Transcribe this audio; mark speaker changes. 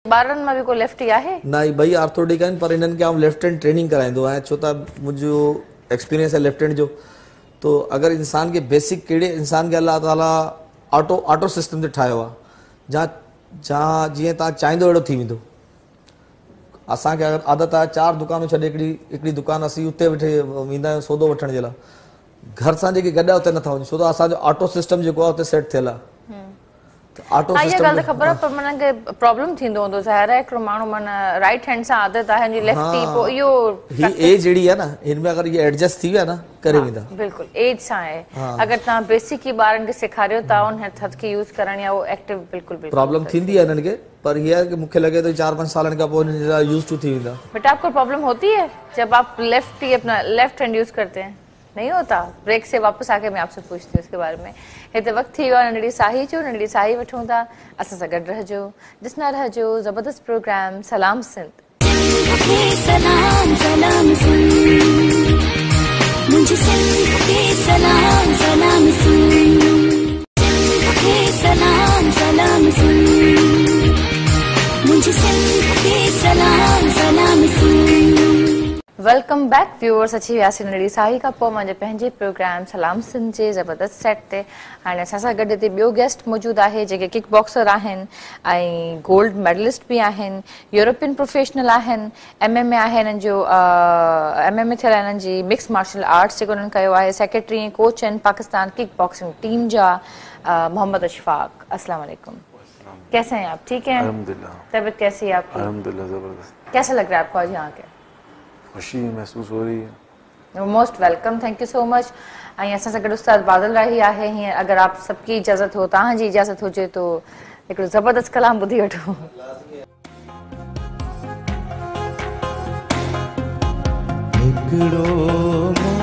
Speaker 1: ॿारनि मां बि को लेफ्टी आहे?
Speaker 2: न भई ऑर्थोडिक आहिनि पर इन्हनि खे आउं लेफ्ट हैंड ट्रेनिंग कराईंदो आहियां छो त मुंहिंजो एक्सपीरियंस आहे लेफ्ट हैंड जो। तो अगरि इंसान खे बेसिक कहिड़े इंसान खे अल्लाह ताला ऑटो सिस्टम ते ठाहियो आहे जहाँ जीअं तव्हां चाहींदो अहिड़ो थी वेंदो। असांखे अगरि आदत आहे 4 दुकानूं छॾे हिकिड़ी दुकान असीं उते वेठे वेंदा आहियूं सौदो वठण जे लाइ, घर सां जेके गॾु आहे उते नथा वञूं छो त असांजो ऑटो सिस्टम जेको आहे उते सेट थियल आहे। ऑटो
Speaker 1: सिस्टम ॻाल्हि त ख़बर आहे पर मन खे प्रॉब्लम थींदो हूंदो ज़ाहिर आहे हिकिड़ो माण्हू मन राइट हैंड सां आदत आहे जी लेफ्टी पोइ इहो
Speaker 2: ही एज जहिड़ी आहे न हिन में अगरि ये एडजस्ट थी विया न करे वेंदा।
Speaker 1: बिल्कुलु एज सां आहे। अगरि तव्हां बेसिक ई ॿारनि खे सेखारियो था उन हथ खे यूज़ करण या वो एक्टिव बिल्कुलु
Speaker 2: प्रॉब्लम थींदी आहे हिननि खे पर ये है कि मूंखे लगे तो 4-5 सालनि खां पोइ हिननि जा यूज़ टू थी वेंदा।
Speaker 1: बेटा आपको प्रॉब्लम होती है जब आप अपना लेफ्ट हैंड यूज़ करते हैं? नहीं होता। ब्रेक से वापस आके मैं आपसे पूछती हूँ इसके बारे में। हिते वक्त थी वियो नंढड़ी साही जो, नंढड़ी साही वठूं था, असां सां गॾु रहजो, ॾिसंदा रहजो ज़बरदस्त प्रोग्राम सलाम सिंध। सलाम सलाम सिंध मुझे सिंध के सलाम सलाम सिंध सलाम सलाम सिंध मुझे सिंध के सलाम सलाम सिंध। Welcome back viewers. अची वियासीं नंढड़ी साही खां पोइ मुंहिंजे पंहिंजे प्रोग्राम सलाम सिंध जे ज़बरदस्त सेट ते। हाणे असां सां गॾु हिते ॿियो गेस्ट मौजूदु आहे जेके किक बॉक्सर आहिनि ऐं गोल्ड मेडलिस्ट बि आहिनि, यूरोपियन प्रोफेशनल आहिनि, MMA आहे हिननि जो, MMA थियल आहे हिननि जी मिक्स मार्शल आर्ट्स जेको हिननि कयो आहे, सेक्रेटरी ऐं कोच आहिनि पाकिस्तान किक बॉक्सिंग टीम जा मोहम्मद अशफाक। अस्सलाम वालेकुम। कैसे हैं आप? ठीक हैं?
Speaker 3: अल्हम्दुलिल्लाह।
Speaker 1: तबीयत कैसी है आपकी?
Speaker 3: अल्हम्दुलिल्लाह ज़बरदस्त।
Speaker 1: कैसा लग रहा है आपको आज यहाँ के?
Speaker 3: खुशी महसूस हो रही है।
Speaker 1: Most welcome, thank you so much. ऐं असां सां गॾु उस्ताद बादल राही आहे। हीअं अगरि आप सबकी इजाज़त हो, तव्हांजी इजाज़त हुजे तो हिकिड़ो ज़बरदस्त कलाम ॿुधी वठो।
Speaker 4: हिकिड़ो